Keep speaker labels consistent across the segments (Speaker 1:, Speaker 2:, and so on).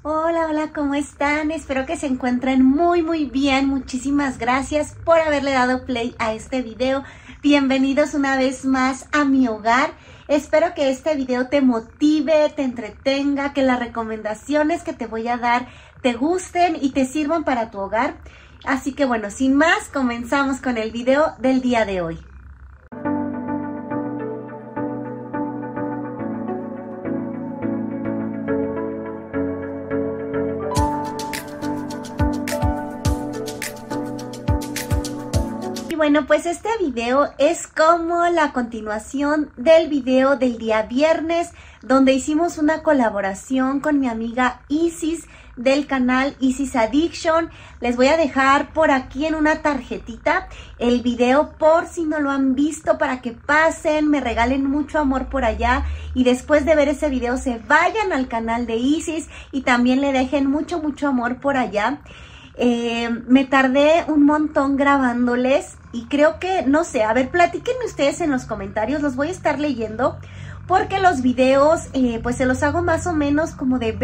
Speaker 1: Hola, hola, ¿cómo están? Espero que se encuentren muy bien. Muchísimas gracias por haberle dado play a este video. Bienvenidos una vez más a mi hogar. Espero que este video te motive, te entretenga, que las recomendaciones que te voy a dar te gusten y te sirvan para tu hogar. Así que bueno, sin más, comenzamos con el video del día de hoy. Y bueno, pues este video es como la continuación del video del día viernes, donde hicimos una colaboración con mi amiga Isis del canal Isis Addiction. Les voy a dejar por aquí en una tarjetita el video por si no lo han visto, para que pasen, me regalen mucho amor por allá y después de ver ese video se vayan al canal de Isis y también le dejen mucho amor por allá. Me tardé un montón grabándoles y creo que, no sé, a ver, platíquenme ustedes en los comentarios, los voy a estar leyendo porque los videos pues se los hago más o menos como de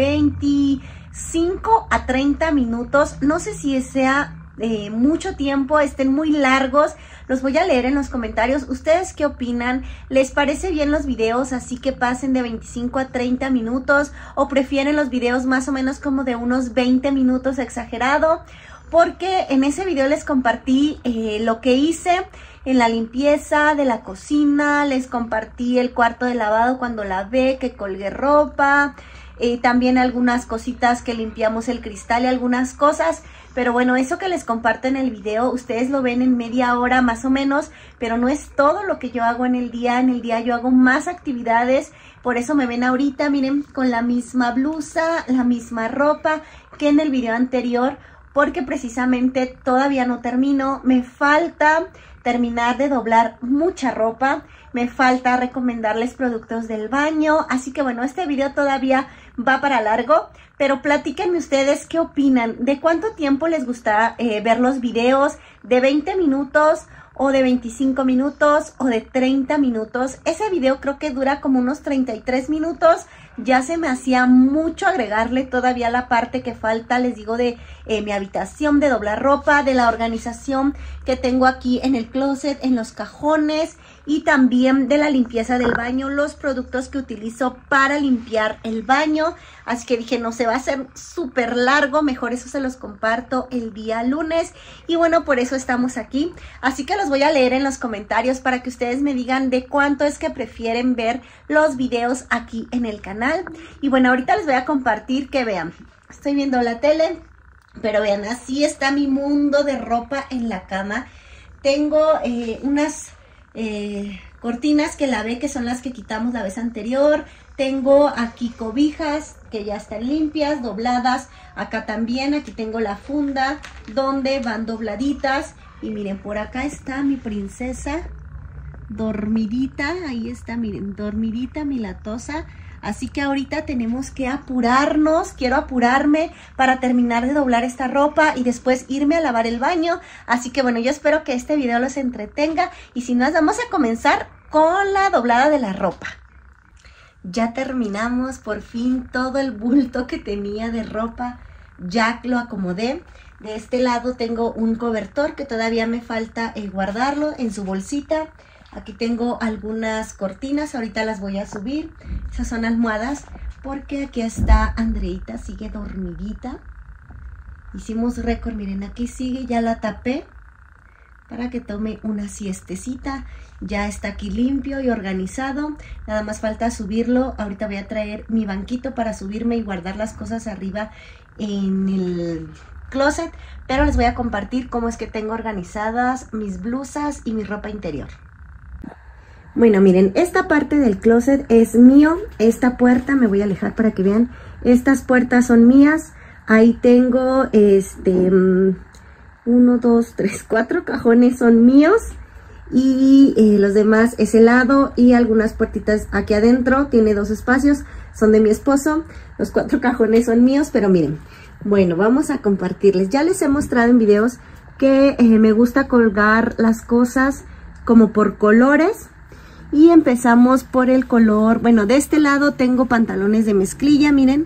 Speaker 1: 25 a 30 minutos, no sé si sea mucho tiempo, estén muy largos, los voy a leer en los comentarios. ¿Ustedes qué opinan? ¿Les parece bien los videos así que pasen de 25 a 30 minutos o prefieren los videos más o menos como de unos 20 minutos exagerado? Porque en ese video les compartí lo que hice en la limpieza de la cocina, les compartí el cuarto de lavado cuando lavé, que colgué ropa, también algunas cositas que limpiamos el cristal y algunas cosas. Pero bueno, eso que les comparto en el video, ustedes lo ven en media hora más o menos, pero no es todo lo que yo hago en el día. En el día yo hago más actividades, por eso me ven ahorita, miren, con la misma blusa, la misma ropa que en el video anterior, porque precisamente todavía no termino, me falta terminar de doblar mucha ropa, me falta recomendarles productos del baño, así que bueno, este video todavía va para largo, pero platíquenme ustedes qué opinan, de cuánto tiempo les gusta ver los videos, de 20 minutos o de 25 minutos o de 30 minutos. Ese video creo que dura como unos 33 minutos, ya se me hacía mucho agregarle todavía la parte que falta, les digo, de mi habitación, de doblar ropa, de la organización que tengo aquí en el closet, en los cajones y también de la limpieza del baño, los productos que utilizo para limpiar el baño. Así que dije, no se va a hacer súper largo, mejor eso se los comparto el día lunes. Y bueno, por eso estamos aquí. Así que los voy a leer en los comentarios para que ustedes me digan de cuánto es que prefieren ver los videos aquí en el canal. Y bueno, ahorita les voy a compartir que vean, estoy viendo la tele, pero vean, así está mi mundo de ropa en la cama. Tengo unas cortinas que lavé, que son las que quitamos la vez anterior. Tengo aquí cobijas que ya están limpias, dobladas. Acá también, aquí tengo la funda donde van dobladitas. Y miren, por acá está mi princesa dormidita. Ahí está, miren, dormidita mi latosa. Así que ahorita tenemos que apurarnos, quiero apurarme para terminar de doblar esta ropa y después irme a lavar el baño. Así que bueno, yo espero que este video los entretenga y sin más vamos a comenzar con la doblada de la ropa. Ya terminamos por fin todo el bulto que tenía de ropa, ya lo acomodé. De este lado tengo un cobertor que todavía me falta guardarlo en su bolsita. Aquí tengo algunas cortinas, ahorita las voy a subir. Esas son almohadas porque aquí está Andreita, sigue dormidita. Hicimos récord, miren, aquí sigue, ya la tapé para que tome una siestecita. Ya está aquí limpio y organizado, nada más falta subirlo. Ahorita voy a traer mi banquito para subirme y guardar las cosas arriba en el closet. Pero les voy a compartir cómo es que tengo organizadas mis blusas y mi ropa interior. Bueno, miren, esta parte del closet es mío. Esta puerta, me voy a alejar para que vean, estas puertas son mías. Ahí tengo 1, 2, 3, 4 cajones son míos. Y los demás ese lado y algunas puertitas aquí adentro. Tiene 2 espacios, son de mi esposo. Los 4 cajones son míos, pero miren. Bueno, vamos a compartirles. Ya les he mostrado en videos que me gusta colgar las cosas como por colores. Y empezamos por el color, bueno, de este lado tengo pantalones de mezclilla, miren.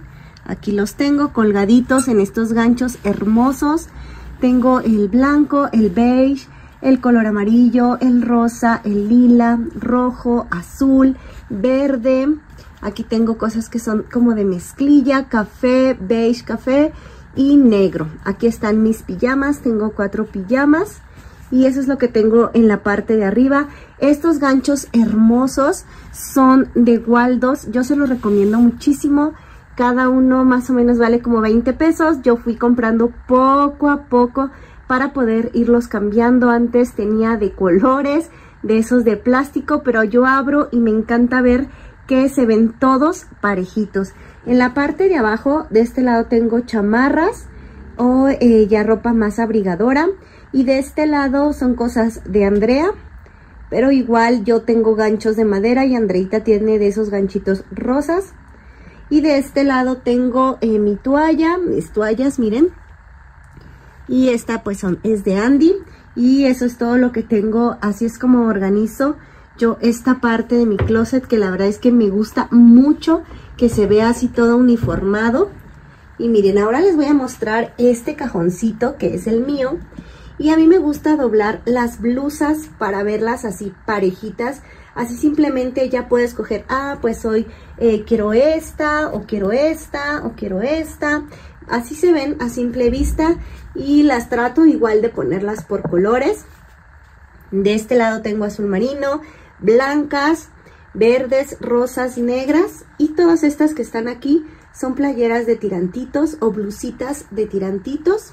Speaker 1: Aquí los tengo colgaditos en estos ganchos hermosos. Tengo el blanco, el beige, el color amarillo, el rosa, el lila, rojo, azul, verde. Aquí tengo cosas que son como de mezclilla, café, beige, café y negro. Aquí están mis pijamas, tengo 4 pijamas. Y eso es lo que tengo en la parte de arriba. Estos ganchos hermosos son de Waldos. Yo se los recomiendo muchísimo. Cada uno más o menos vale como 20 pesos. Yo fui comprando poco a poco para poder irlos cambiando. Antes tenía de colores, de esos de plástico, pero yo abro y me encanta ver que se ven todos parejitos. En la parte de abajo, de este lado tengo chamarras o ya ropa más abrigadora. Y de este lado son cosas de Andrea, pero igual yo tengo ganchos de madera y Andreita tiene de esos ganchitos rosas. Y de este lado tengo mi toalla, mis toallas, miren. Y esta pues es de Andy. Y eso es todo lo que tengo, así es como organizo yo esta parte de mi closet, que la verdad es que me gusta mucho que se vea así todo uniformado. Y miren, ahora les voy a mostrar este cajoncito que es el mío. Y a mí me gusta doblar las blusas para verlas así parejitas. Así simplemente ya puedes escoger, pues hoy quiero esta, o quiero esta, o quiero esta. Así se ven a simple vista y las trato igual de ponerlas por colores. De este lado tengo azul marino, blancas, verdes, rosas, negras. Y todas estas que están aquí son playeras de tirantitos o blusitas de tirantitos.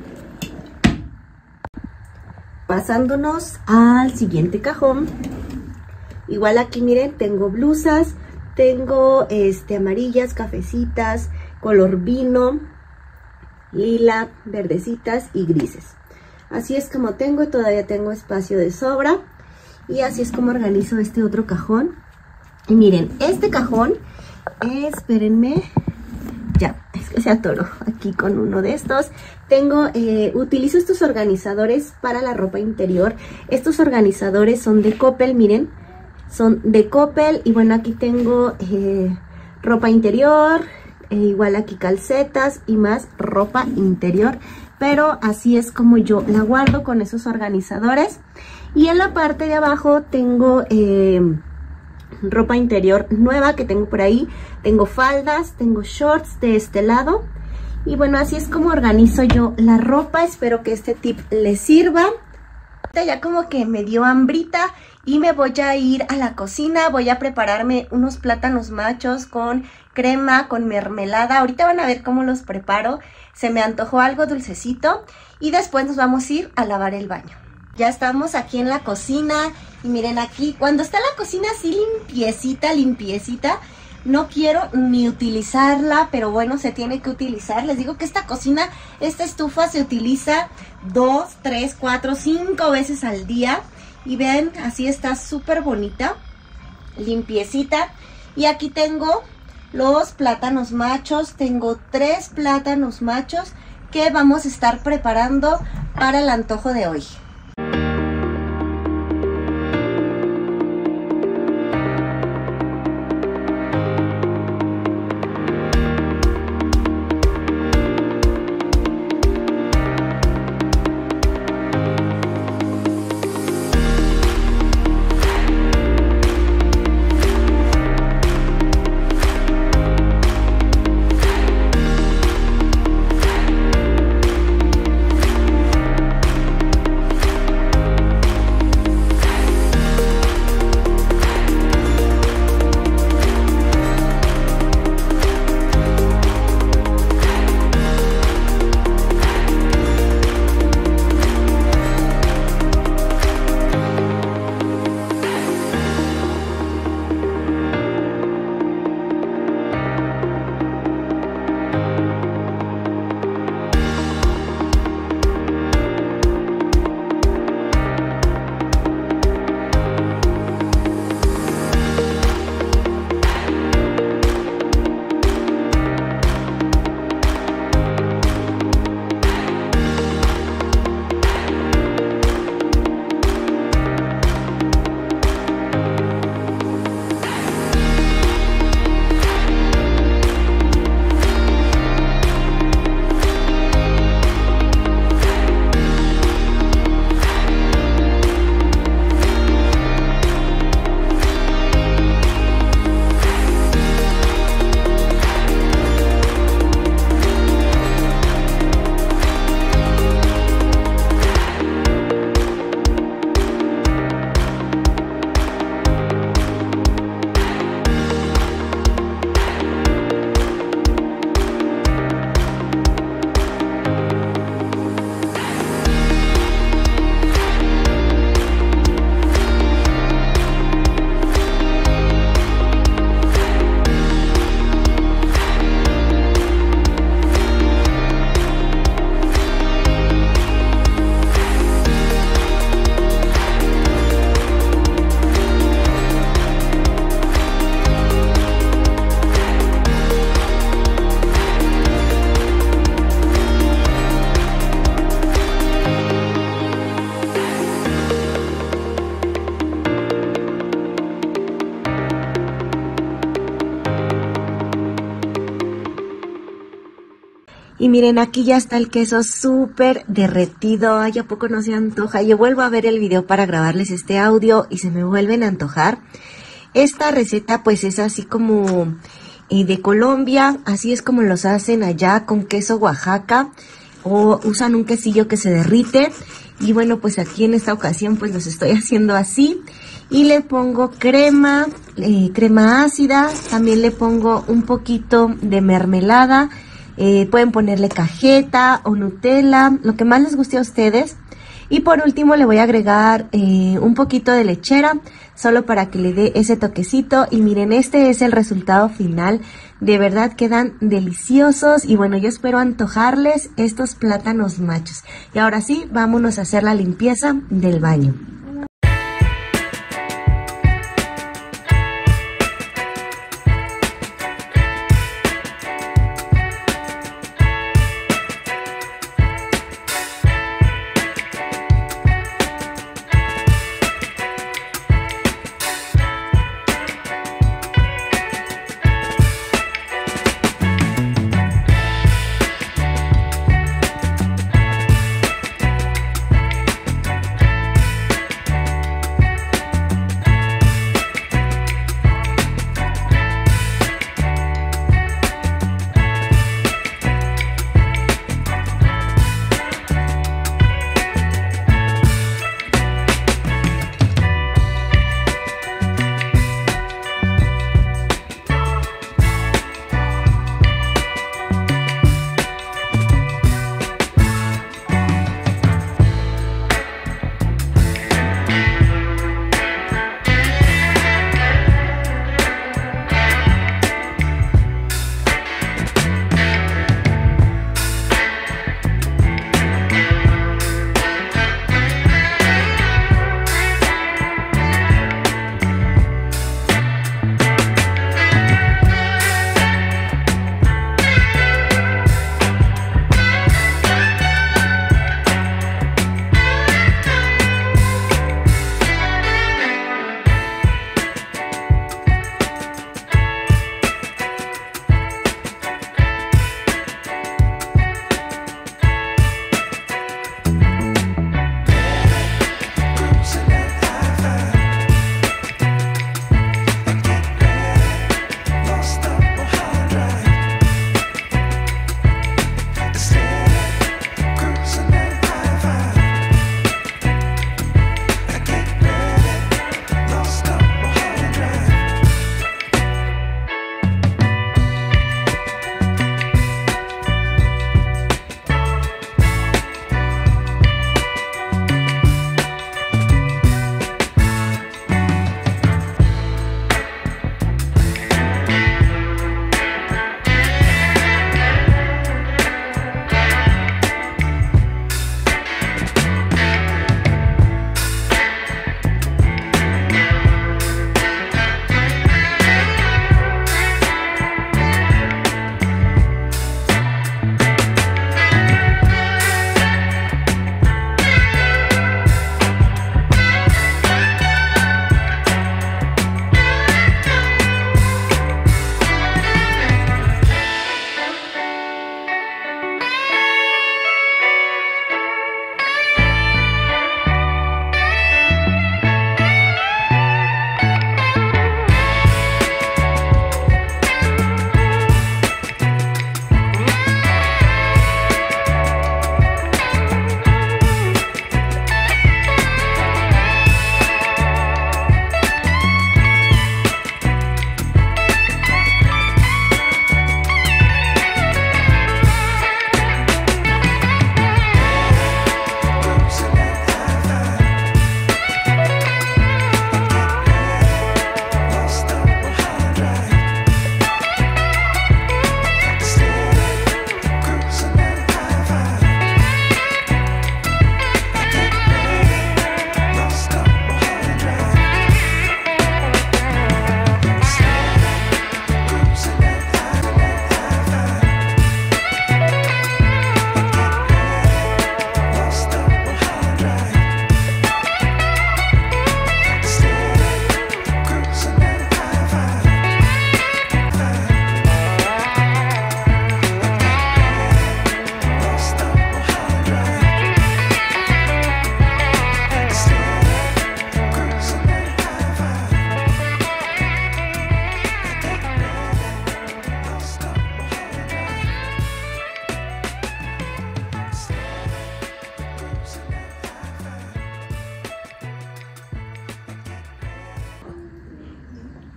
Speaker 1: Pasándonos al siguiente cajón, igual aquí miren, tengo blusas, tengo amarillas, cafecitas, color vino, lila, verdecitas y grises. Así es como tengo, todavía tengo espacio de sobra y así es como organizo este otro cajón. Y miren, este cajón, espérenme, ya, es que se atoró aquí con uno de estos. Utilizo estos organizadores para la ropa interior. Estos organizadores son de Coppel, miren. Son de Coppel y bueno, aquí tengo ropa interior, igual aquí calcetas y más ropa interior. Pero así es como yo la guardo con esos organizadores. Y en la parte de abajo tengo ropa interior nueva que tengo por ahí. Tengo faldas, tengo shorts de este lado. Y bueno, así es como organizo yo la ropa. Espero que este tip les sirva. Ya como que me dio hambrita y me voy a ir a la cocina. Voy a prepararme unos plátanos machos con crema, con mermelada. Ahorita van a ver cómo los preparo. Se me antojó algo dulcecito y después nos vamos a ir a lavar el baño. Ya estamos aquí en la cocina y miren aquí, cuando está la cocina así limpiecita, no quiero ni utilizarla, pero bueno, se tiene que utilizar. Les digo que esta cocina, esta estufa se utiliza 2, 3, 4, 5 veces al día. Y vean, así está súper bonita, limpiecita. Y aquí tengo los plátanos machos. Tengo 3 plátanos machos que vamos a estar preparando para el antojo de hoy. Y miren, aquí ya está el queso súper derretido. Ay, ¿a poco no se antoja? Yo vuelvo a ver el video para grabarles este audio y se me vuelven a antojar. Esta receta pues es así como de Colombia. Así es como los hacen allá con queso Oaxaca. O usan un quesillo que se derrite. Y bueno, pues aquí en esta ocasión pues los estoy haciendo así. Y le pongo crema, crema ácida. También le pongo un poquito de mermelada. Pueden ponerle cajeta o Nutella, lo que más les guste a ustedes. Y por último le voy a agregar un poquito de lechera, solo para que le dé ese toquecito. Y miren, este es el resultado final. De verdad quedan deliciosos. Y bueno, yo espero antojarles estos plátanos machos. Y ahora sí, vámonos a hacer la limpieza del baño.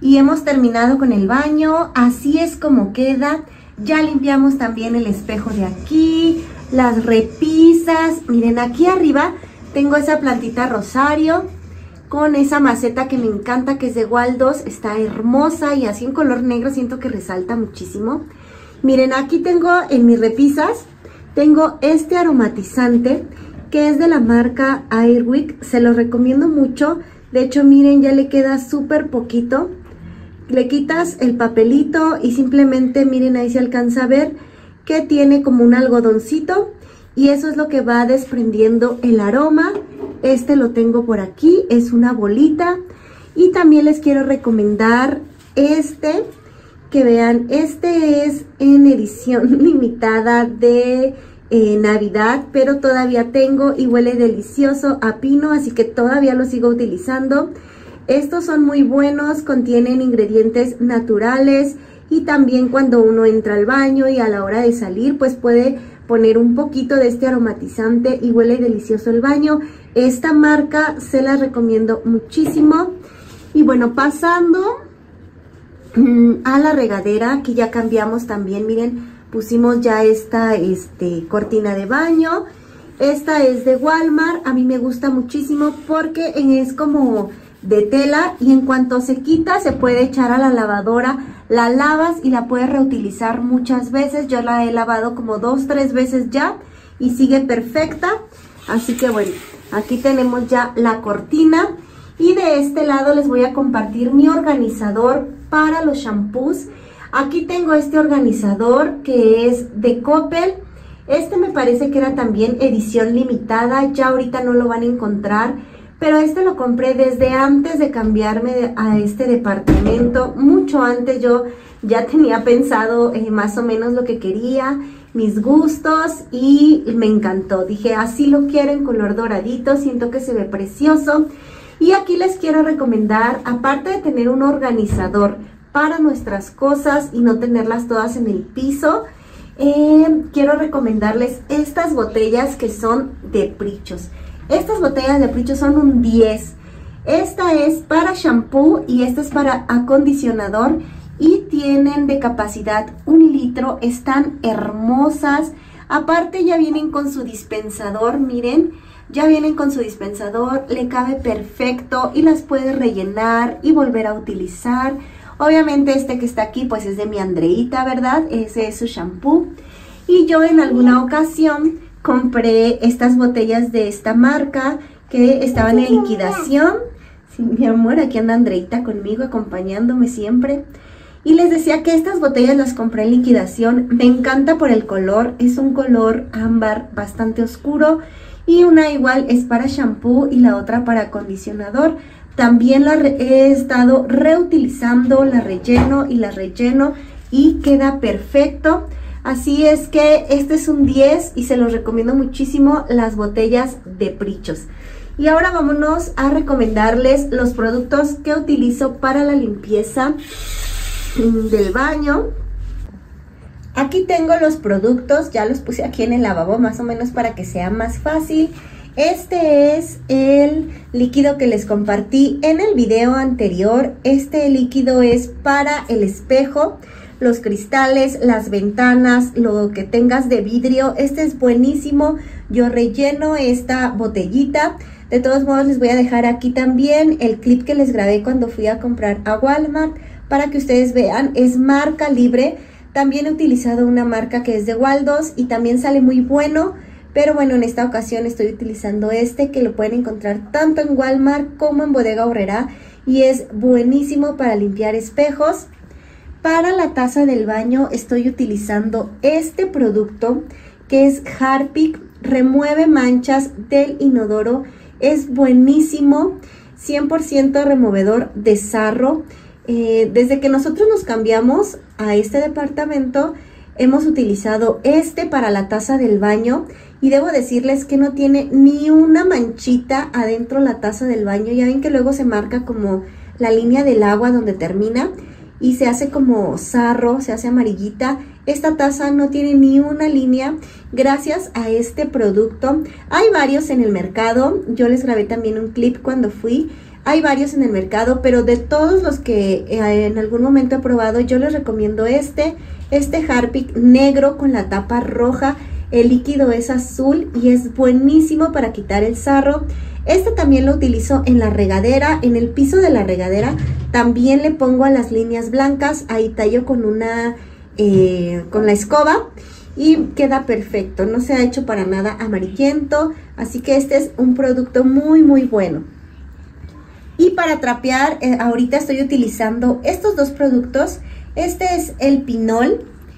Speaker 1: y hemos terminado con el baño. Así es como queda. Ya limpiamos también el espejo de aquí, las repisas. Miren, aquí arriba tengo esa plantita rosario con esa maceta que me encanta, que es de Waldos. Está hermosa y así en color negro siento que resalta muchísimo. Miren, aquí tengo en mis repisas, tengo este aromatizante que es de la marca Airwick. Se lo recomiendo mucho. De hecho, miren, ya le queda súper poquito. Le quitas el papelito y simplemente, miren, ahí se alcanza a ver que tiene como un algodoncito. Y eso es lo que va desprendiendo el aroma. Este lo tengo por aquí, es una bolita. Y también les quiero recomendar este, que vean, este es en edición limitada de Navidad, pero todavía tengo y huele delicioso a pino, así que todavía lo sigo utilizando. Estos son muy buenos, contienen ingredientes naturales y también cuando uno entra al baño y a la hora de salir, pues puede poner un poquito de este aromatizante y huele delicioso el baño. Esta marca se la recomiendo muchísimo. Y bueno, pasando a la regadera, que ya cambiamos también, miren, pusimos ya esta cortina de baño. Esta es de Walmart, a mí me gusta muchísimo porque es como de tela y en cuanto se quita se puede echar a la lavadora, la lavas y la puedes reutilizar muchas veces. Yo la he lavado como 2-3 veces ya y sigue perfecta. Así que bueno, aquí tenemos ya la cortina y de este lado les voy a compartir mi organizador para los shampoos. Aquí tengo este organizador que es de Coppel. Este me parece que era también edición limitada, ya ahorita no lo van a encontrar, pero este lo compré desde antes de cambiarme a este departamento. Mucho antes yo ya tenía pensado más o menos lo que quería, mis gustos, y me encantó. Dije, así lo quiero en color doradito, siento que se ve precioso. Y aquí les quiero recomendar, aparte de tener un organizador para nuestras cosas y no tenerlas todas en el piso, quiero recomendarles estas botellas que son de Prichos. Estas botellas de Prichos son un 10. Esta es para shampoo y esta es para acondicionador y tienen de capacidad 1 litro. Están hermosas. Aparte ya vienen con su dispensador, miren, ya vienen con su dispensador, le cabe perfecto y las puede rellenar y volver a utilizar. Obviamente este que está aquí pues es de mi Andreita, ¿verdad? Ese es su shampoo. Y yo en alguna ocasión compré estas botellas de esta marca que estaban en liquidación. Sí, mi amor, aquí anda Andreita conmigo, acompañándome siempre. Y les decía que estas botellas las compré en liquidación. Me encanta por el color, es un color ámbar bastante oscuro. Y una igual es para shampoo y la otra para acondicionador. También la he estado reutilizando, la relleno y queda perfecto. Así es que este es un 10 y se los recomiendo muchísimo, las botellas de Prichos. Y ahora vámonos a recomendarles los productos que utilizo para la limpieza del baño. Aquí tengo los productos, ya los puse aquí en el lavabo más o menos para que sea más fácil. Este es el líquido que les compartí en el video anterior. Este líquido es para el espejo, los cristales, las ventanas, lo que tengas de vidrio. Este es buenísimo. Yo relleno esta botellita. De todos modos les voy a dejar aquí también el clip que les grabé cuando fui a comprar a Walmart para que ustedes vean. Es marca libre. También he utilizado una marca que es de Waldos y también sale muy bueno. Pero bueno, en esta ocasión estoy utilizando este que lo pueden encontrar tanto en Walmart como en Bodega Aurrerá. Y es buenísimo para limpiar espejos. Para la taza del baño estoy utilizando este producto que es Harpic, remueve manchas del inodoro. Es buenísimo, 100% removedor de sarro. Desde que nosotros nos cambiamos a este departamento, hemos utilizado este para la taza del baño. Y debo decirles que no tiene ni una manchita adentro la taza del baño. Ya ven que luego se marca como la línea del agua donde termina y se hace como sarro, se hace amarillita. Esta taza no tiene ni una línea gracias a este producto. Hay varios en el mercado, yo les grabé también un clip cuando fui Hay varios en el mercado, pero de todos los que en algún momento he probado, yo les recomiendo este Harpic negro con la tapa roja. El líquido es azul y es buenísimo para quitar el sarro. Este también lo utilizo en la regadera, en el piso de la regadera. También le pongo a las líneas blancas, ahí tallo con con la escoba y queda perfecto. No se ha hecho para nada amarillento, así que este es un producto muy bueno. Y para trapear, ahorita estoy utilizando estos dos productos. Este es el Pinol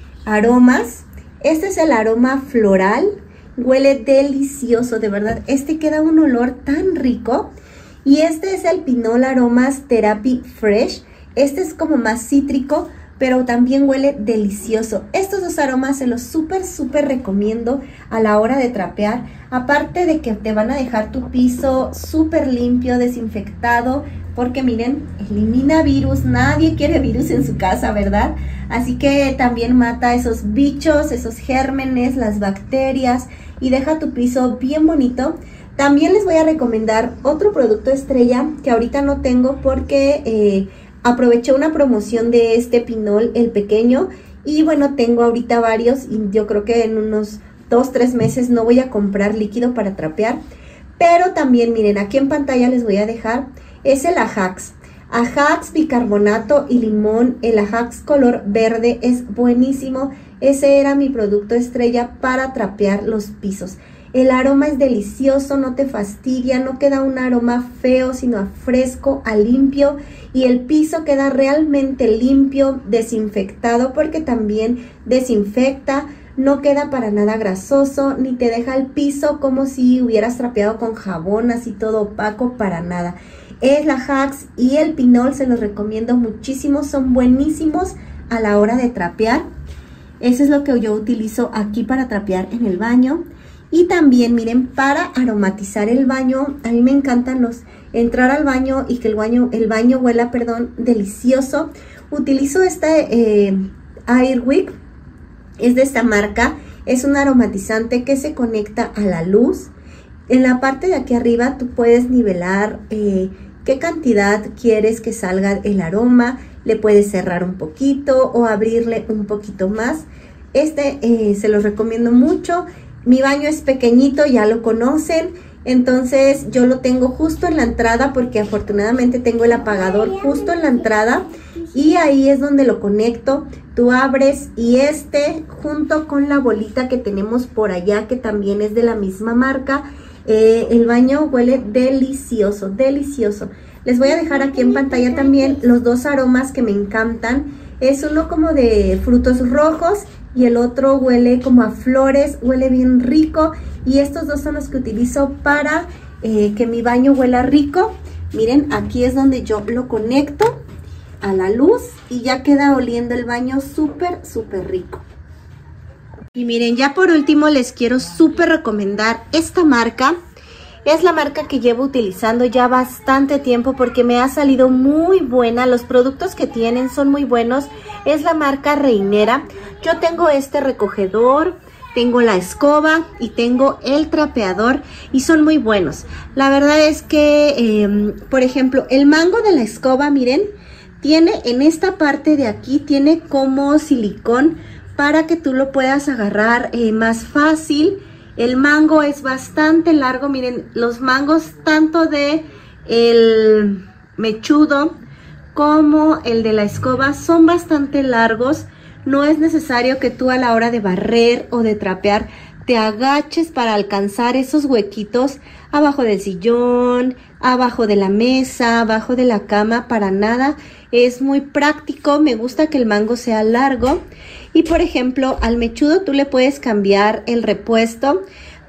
Speaker 1: Aromas. Este es el aroma floral. Huele delicioso, de verdad. Este queda un olor tan rico. Y este es el Pinol Aromas Therapy Fresh. Este es como más cítrico, pero también huele delicioso. Estos dos aromas se los súper recomiendo a la hora de trapear. Aparte de que te van a dejar tu piso súper limpio, desinfectado, porque miren, elimina virus. Nadie quiere virus en su casa, ¿verdad? Así que también mata esos bichos, esos gérmenes, las bacterias, y deja tu piso bien bonito. También les voy a recomendar otro producto estrella que ahorita no tengo porque aproveché una promoción de este Pinol, el pequeño, y bueno, tengo ahorita varios y yo creo que en unos 2-3 meses no voy a comprar líquido para trapear. Pero también miren, aquí en pantalla les voy a dejar, es el Ajax. Ajax bicarbonato y limón, el Ajax color verde es buenísimo. Ese era mi producto estrella para trapear los pisos. El aroma es delicioso, no te fastidia, no queda un aroma feo, sino a fresco, a limpio. Y el piso queda realmente limpio, desinfectado, porque también desinfecta. No queda para nada grasoso, ni te deja el piso como si hubieras trapeado con jabón, así todo opaco, para nada. Es la Ajax y el Pinol, se los recomiendo muchísimo, son buenísimos a la hora de trapear. Eso es lo que yo utilizo aquí para trapear en el baño. Y también miren, para aromatizar el baño, a mí me encantan entrar al baño y que el baño huela, delicioso. Utilizo este Airwick, es de esta marca, es un aromatizante que se conecta a la luz. En la parte de aquí arriba tú puedes nivelar qué cantidad quieres que salga el aroma, le puedes cerrar un poquito o abrirle un poquito más. Se los recomiendo mucho. Mi baño es pequeñito, ya lo conocen, entonces yo lo tengo justo en la entrada porque afortunadamente tengo el apagador justo en la entrada y ahí es donde lo conecto. Tú abres y junto con la bolita que tenemos por allá, que también es de la misma marca, el baño huele delicioso, delicioso. Les voy a dejar aquí en pantalla también los dos aromas que me encantan. Es uno como de frutos rojos y el otro huele como a flores, huele bien rico. Y estos dos son los que utilizo para que mi baño huela rico. Miren, aquí es donde yo lo conecto a la luz y ya queda oliendo el baño súper rico. Y miren, ya por último les quiero súper recomendar esta marca. Es la marca que llevo utilizando ya bastante tiempo porque me ha salido muy buena. Los productos que tienen son muy buenos. Es la marca Reinera. Yo tengo este recogedor, tengo la escoba y tengo el trapeador y son muy buenos. La verdad es que, por ejemplo, el mango de la escoba, miren, tiene en esta parte de aquí, tiene como silicón para que tú lo puedas agarrar más fácil. El mango es bastante largo, miren, los mangos tanto de el mechudo como el de la escoba son bastante largos. No es necesario que tú a la hora de barrer o de trapear te agaches para alcanzar esos huequitos abajo del sillón, abajo de la mesa, abajo de la cama, para nada. Es muy práctico, me gusta que el mango sea largo. Y por ejemplo, al mechudo tú le puedes cambiar el repuesto.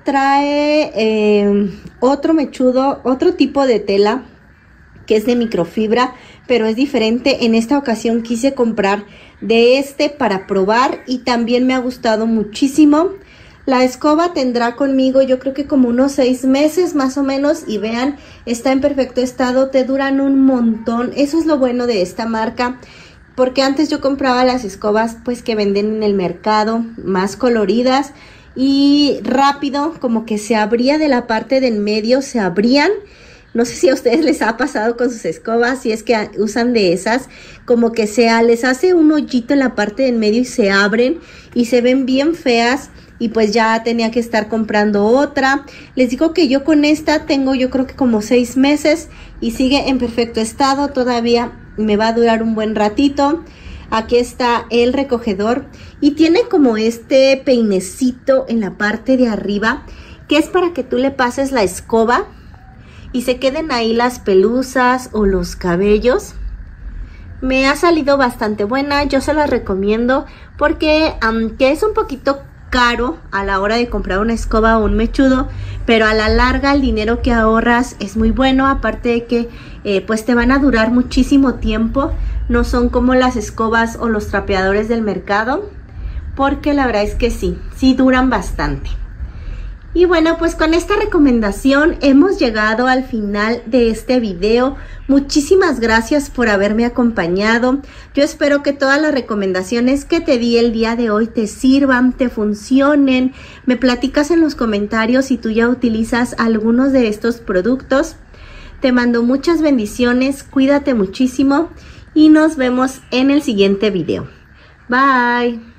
Speaker 1: Trae otro mechudo, otro tipo de tela que es de microfibra, pero es diferente. En esta ocasión quise comprar de para probar y también me ha gustado muchísimo. La escoba tendrá conmigo yo creo que como unos 6 meses más o menos y vean, está en perfecto estado, te duran un montón. Eso es lo bueno de esta marca, porque antes yo compraba las escobas pues que venden en el mercado, más coloridas y rápido, como que se abría de la parte del medio, se abrían. No sé si a ustedes les ha pasado con sus escobas, si es que usan de esas, como que les hace un hoyito en la parte del medio y se abren y se ven bien feas. Y pues ya tenía que estar comprando otra. Les digo que yo con esta tengo yo creo que como 6 meses y sigue en perfecto estado. Todavía me va a durar un buen ratito. Aquí está el recogedor y tiene como este peinecito en la parte de arriba, que es para que tú le pases la escoba y se queden ahí las pelusas o los cabellos. Me ha salido bastante buena, yo se la recomiendo porque aunque es un poquito caro a la hora de comprar una escoba o un mechudo, pero a la larga el dinero que ahorras es muy bueno, aparte de que pues te van a durar muchísimo tiempo. No son como las escobas o los trapeadores del mercado, porque la verdad es que sí duran bastante. Y bueno, pues con esta recomendación hemos llegado al final de este video. Muchísimas gracias por haberme acompañado. Yo espero que todas las recomendaciones que te di el día de hoy te sirvan, te funcionen. Me platicas en los comentarios si tú ya utilizas algunos de estos productos. Te mando muchas bendiciones, cuídate muchísimo y nos vemos en el siguiente video. Bye.